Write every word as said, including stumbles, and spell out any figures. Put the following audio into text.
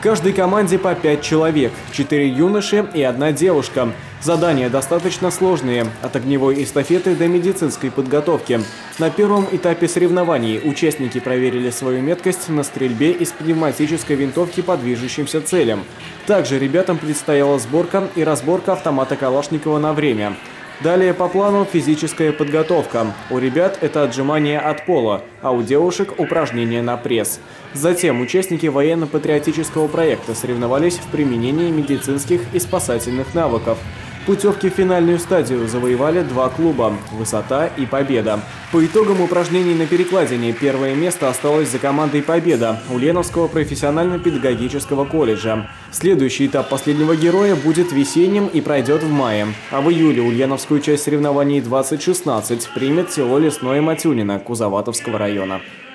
В каждой команде по пять человек, четыре юноши и одна девушка. Задания достаточно сложные, от огневой эстафеты до медицинской подготовки. На первом этапе соревнований участники проверили свою меткость на стрельбе из пневматической винтовки по движущимся целям. Также ребятам предстояла сборка и разборка автомата Калашникова на время. Далее по плану физическая подготовка. У ребят это отжимание от пола, а у девушек упражнения на пресс. Затем участники военно-патриотического проекта соревновались в применении медицинских и спасательных навыков. Путевки в финальную стадию завоевали два клуба – «Высота» и «Победа». По итогам упражнений на перекладине первое место осталось за командой «Победа» Ульяновского профессионально-педагогического колледжа. Следующий этап «Последнего героя» будет весенним и пройдет в мае. А в июле ульяновскую часть соревнований двадцать шестнадцать примет село Лесное Матюнино Кузоватовского района.